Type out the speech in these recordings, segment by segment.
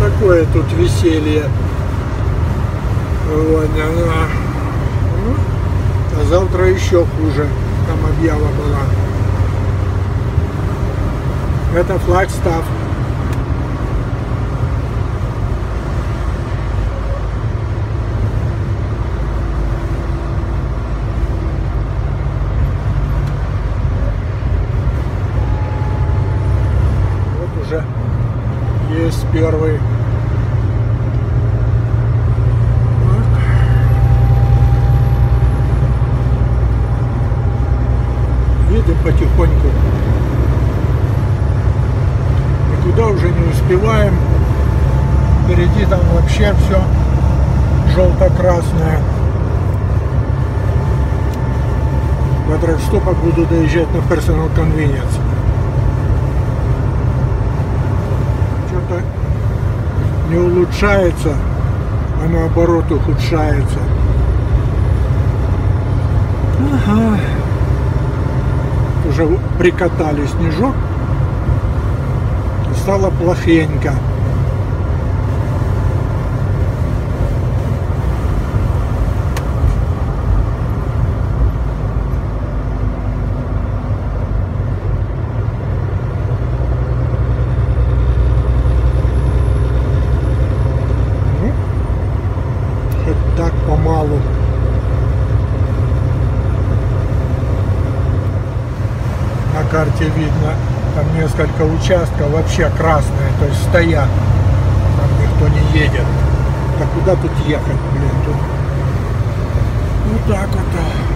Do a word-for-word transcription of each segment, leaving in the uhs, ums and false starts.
такое тут веселье. Сегодня, да. А завтра еще хуже. Там объява была. Это Флагстаф. Вот уже есть первый. Видим потихоньку. Никуда уже не успеваем. Впереди там вообще все желто-красное. До трехстопок буду доезжать на Personal Convenience. Что-то не улучшается, а наоборот ухудшается. Ага. Уже прикатали снежок. Стало плохенько. Ну, хоть так помалу. На карте видно. Там несколько участков вообще красные, то есть стоят, там никто не едет. Да куда тут ехать, блин, тут вот так вот.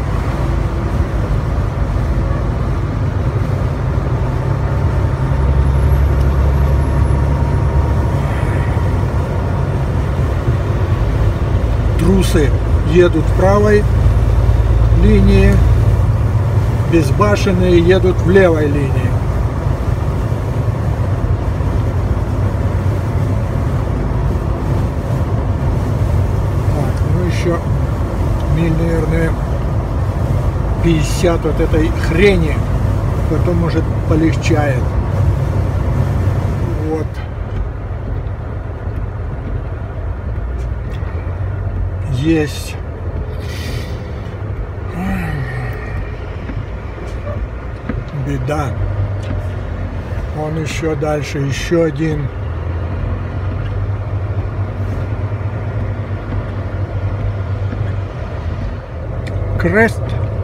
Трусы едут в правой линии, безбашенные едут в левой линии. Миль, наверное, пятьдесят вот этой хрени, потом, может, полегчает. Вот. Есть. Беда. Он еще дальше, еще один. Крест.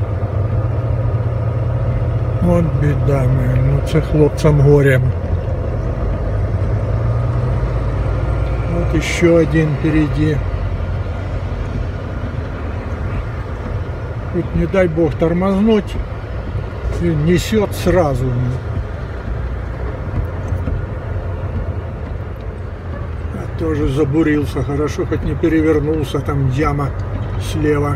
Вот беда, ну це хлопцам горем. Вот еще один впереди. Тут не дай бог тормознуть, и несет сразу. Я тоже забурился, хорошо хоть не перевернулся, там яма слева.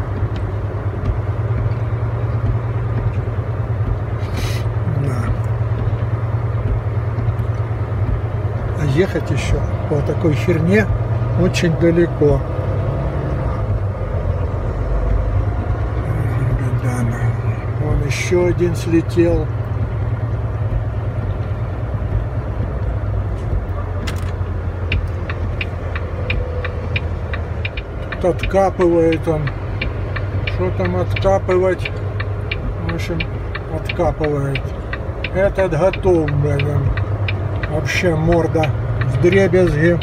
Ехать еще по такой херне очень далеко. Вон еще один слетел. Тут откапывает он. Что там откапывать? В общем, откапывает. Этот готов, блин. Вообще морда вдребезги.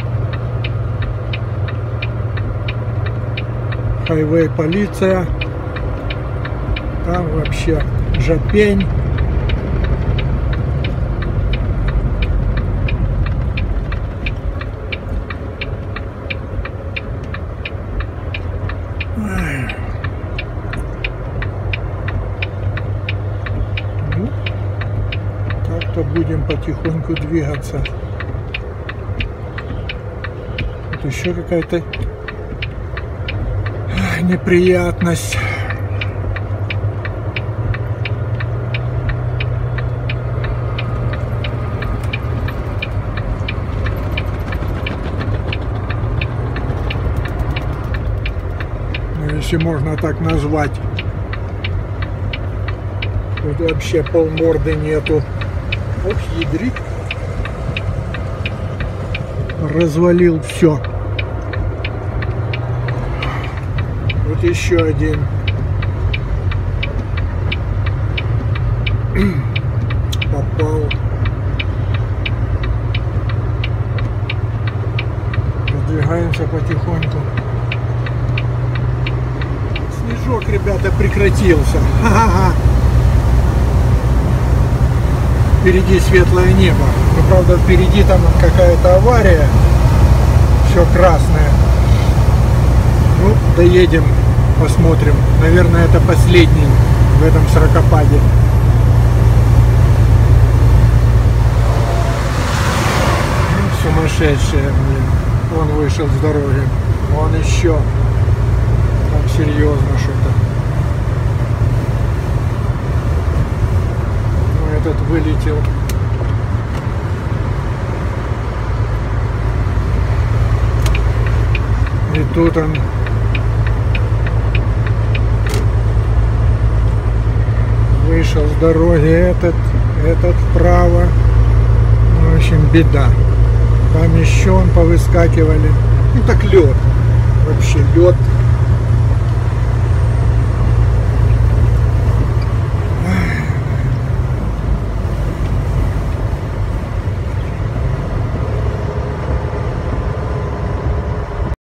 Хайвей полиция. Там вообще жопень. Ну, так-то будем потихоньку двигаться. Вот еще какая-то неприятность. Если можно так назвать. Тут вообще полморды нету. Ох, ядрит. развалил все. Вот еще один. Попал. Продвигаемся потихоньку. Снежок, ребята, прекратился. Ха-ха-ха. Впереди светлое небо. Но, правда, впереди там какая-то авария. Все красное. Ну, доедем, посмотрим. Наверное, это последний в этом сорокопаде. Ну, сумасшедшие, блин. Он вышел с дороги. Он еще. Там серьезно что-то. Ну, этот вылетел. И тут он вышел с дороги, этот, этот вправо. В общем, беда. Там еще он повыскакивали. Ну так лед. Вообще лед.